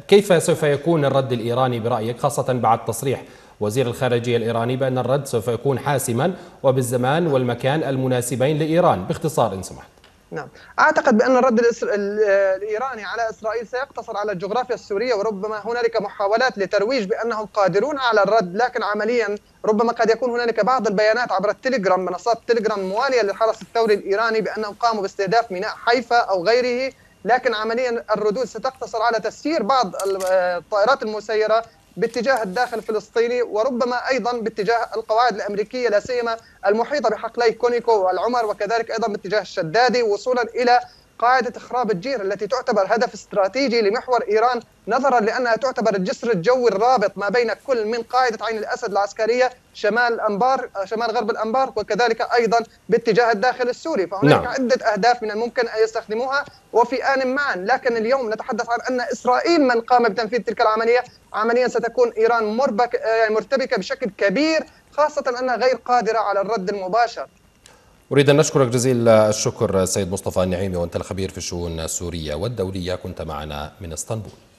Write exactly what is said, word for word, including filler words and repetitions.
كيف سوف يكون الرد الإيراني برأيك، خاصة بعد تصريح وزير الخارجية الإيراني بأن الرد سوف يكون حاسما وبالزمان والمكان المناسبين لإيران؟ باختصار إن سمحت. نعم، أعتقد بأن الرد الإيراني على إسرائيل سيقتصر على الجغرافيا السورية، وربما هنالك محاولات لترويج بأنهم قادرون على الرد، لكن عمليا ربما قد يكون هنالك بعض البيانات عبر التليجرام، منصات التليجرام الموالية للحرس الثوري الإيراني، بأنهم قاموا باستهداف ميناء حيفا أو غيره، لكن عمليا الردود ستقتصر على تسيير بعض الطائرات المسيرة باتجاه الداخل الفلسطيني، وربما ايضا باتجاه القواعد الامريكيه، لا سيما المحيطه بحقلي كونيكو والعمر، وكذلك ايضا باتجاه الشدادي، وصولا الى قاعده خراب الجير التي تعتبر هدف استراتيجي لمحور ايران، نظرا لانها تعتبر الجسر الجوي الرابط ما بين كل من قاعده عين الاسد العسكريه شمال الانبار شمال غرب الانبار، وكذلك ايضا باتجاه الداخل السوري. فهناك نعم. عده اهداف من الممكن ان يستخدموها وفي ان معا، لكن اليوم نتحدث عن ان اسرائيل من قام بتنفيذ تلك العمليه. عمليا ستكون ايران مربك يعني مرتبكه بشكل كبير، خاصه انها غير قادره على الرد المباشر. أريد أن نشكرك جزيل الشكر سيد مصطفى النعيمي، وأنت الخبير في الشؤون السورية والدولية، كنت معنا من اسطنبول.